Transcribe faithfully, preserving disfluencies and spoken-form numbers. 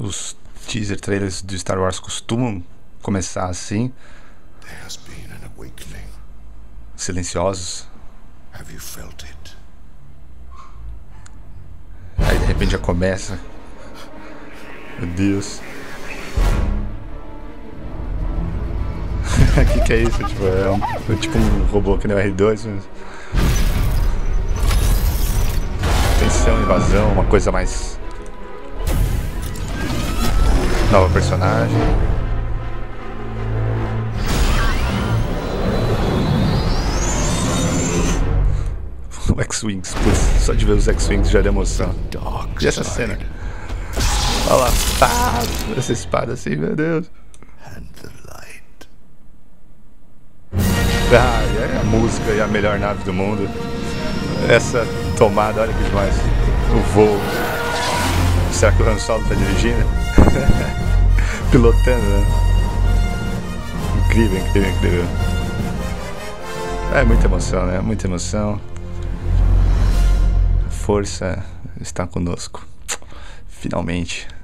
os teaser trailers de Star Wars costumam começar assim, silenciosos. Aí de repente já começa. Meu Deus. O que, que é isso? Tipo, é, um, é tipo um robô que nem o R dois, mas... Tensão, invasão, uma coisa mais... Nova personagem. O X-Wings, só de ver os X-Wings já é emoção. E essa cena? Olha lá, pá, essa espada assim, meu Deus. Ah, é a música e a melhor nave do mundo. Essa tomada, olha que demais. O voo. Será que o Han Solo tá dirigindo? Pilotando, né? Incrível, incrível, incrível. É muita emoção, né? Muita emoção. A força está conosco. Finalmente.